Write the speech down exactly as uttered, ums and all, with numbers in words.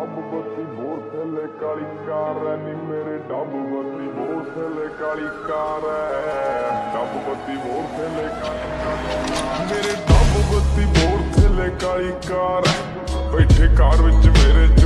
ਡੱਬ ਬੱਤੀ ਬੋਰ ਥੱਲੇ ਕਾਲੀ ਕਾਰ ਐ ਨੀ ਮੇਰੇ ਡੱਬ ਬੱਤੀ ਬੋਰ ਥੱਲੇ ਕਾਲੀ ਕਾਰ ਐ ਡੱਬ ਬੱਤੀ ਬੋਰ ਥੱਲੇ ਕਾਲੀ ਕਾਰ ਮੇਰੇ ਡੱਬ ਬੱਤੀ ਬੋਰ ਥੱਲੇ ਕਾਲੀ ਕਾਰ ਬੈਠੇ ਕਾਰ ਵਿੱਚ ਮੇਰੇ